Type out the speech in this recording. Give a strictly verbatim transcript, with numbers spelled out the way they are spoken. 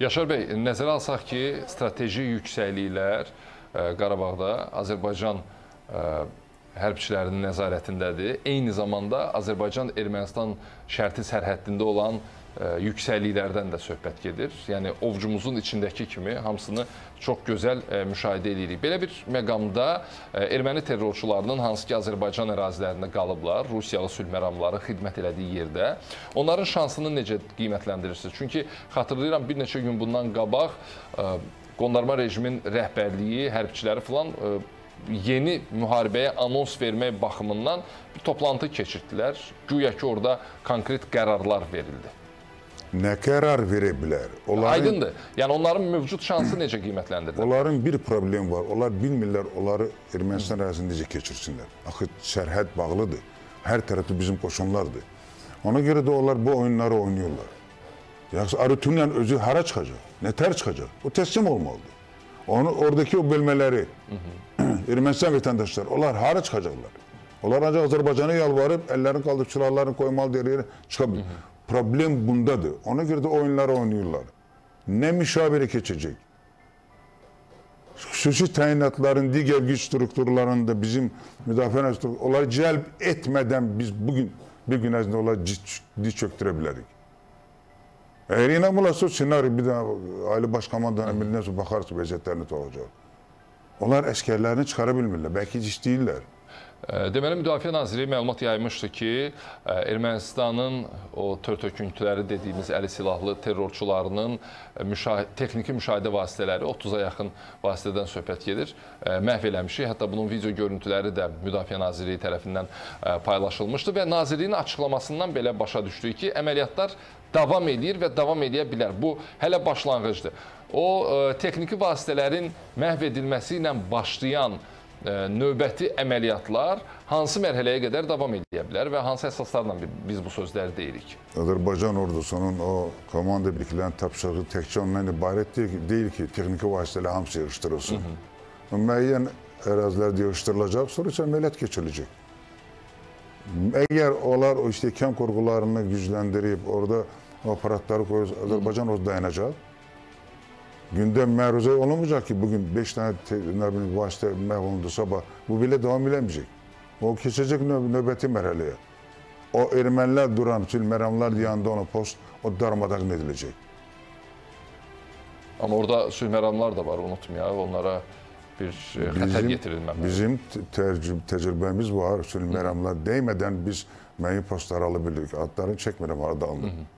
Yaşar bəy, nəzərə alsaq ki, strateji yüksəkliklər Qarabağda Azərbaycan hərbçilərinin nəzarətindədir. Eyni zamanda Azərbaycan-Ermənistan şərti sərhəddində olan yüksəkliklərdən də söhbət gedir. Yəni, ovcumuzun içindəki kimi hamısını çox gözəl müşahidə edirik. Belə bir məqamda erməni terrorçularının hansı ki, Azərbaycan ərazilərində qalıblar, Rusiyalı sülh məramları xidmət elədiyi yerdə, onların şansını necə qiymətləndirirsiniz? Çünki xatırlayıram, bir neçə gün bundan qabaq qondarma rejimin rəhbərliyi, hərbçiləri filan yeni müharibəyə anons vermək baxımından bir toplantı keçirdilər. Güya ki, orada konkret qərarlar verildi. Nə qərar verə bilər? Onların, Aydındır. Yəni, onların mövcud şansı necə qiymətləndirilir? Onların bir problem var. Onlar bilmirlər, onları Ermənistan ərazisində necə keçirsinlər. Axı, sərhəd bağlıdır. Hər tərəfdə bizim qoşunlardır. Ona görə də onlar bu oyunları oynuyorlar. Yoxsa Arutunian özü hara çıxacaq? Nətər çıxacaq? O təslim olmalıdır. Onu, oradakı o bölmələri, Ermənistan vətəndaşlar, onlar hara çıxacaqlar? Onlar ancaq Azərbaycana yalvarıb, əllərini qaldırıb, silahlarını koymalı deyir, çıxabilir. Problem bundadır. Ona görə də oyunları oynuyorlar. Nə müşavirə keçəcək? Xüsusi təyinatların digər güc strukturlarında bizim müdafiə strukturları, onları cəlb etmədən biz bugün bir gün ərzində onları diz çöktürə bilərik. Əgər inanmırlarsa, senari bir də Ali Baş Komandanın əmrindən sonra baxarsa vəziyyətlərini olacaq. Onlar əskərlərini çıxara bilmirlər, bəlkə istəyirlər. Deməli, Müdafiə Naziri məlumat yaymışdı ki, Ermənistanın o tör-töküntüləri dediyimiz əli silahlı terrorçularının texniki müşahidə vasitələri, otuz'a yaxın vasitədən söhbət gedir, məhv eləmişik. Hətta bunun video görüntüləri də Müdafiə Nazirliyi tərəfindən paylaşılmışdı və Nazirliyin açıqlamasından belə başa düşdük ki, əməliyyatlar davam edir və davam edə bilər. Bu, hələ başlanğıcdır. O, texniki vasitələrin məhv edilməsi ilə başlayan növbəti əməliyyatlar hansı mərhələyə qədər davam edə bilər və hansı əsaslarla biz bu sözləri deyirik? Azərbaycan ordusunun o komanda birliklərinin tapşırığı təkcə ondan ibarət deyil ki, texniki vasitələr hamısı yığışdırılsın. Müəyyən ərazilərdə yığışdırılacaq, sonra isə əməliyyat keçiriləcək. Əgər onlar o istehkam qurğularını gücləndirib, orada aparatları qoyursa, Azərbaycan orada dayanacaq. Gündəm məruzə olunmayacaq ki, bugün beş dənə vasitə məhv olundu sabah. Bu belə davam eləməyəcək. O keçəcək növbəti mərhələyə. O ermənilər duran, sülh məramlar yanında ona post, o darmadağın ediləcək. Amma orada sülh məramlar da var, unutmayaq. Onlara bir xətər getirilməməli. Bizim təcrübəmiz var, sülh məramlar deymədən biz müəyyən postları ala bilirik. Adlarını çəkmirəm, arada alınır.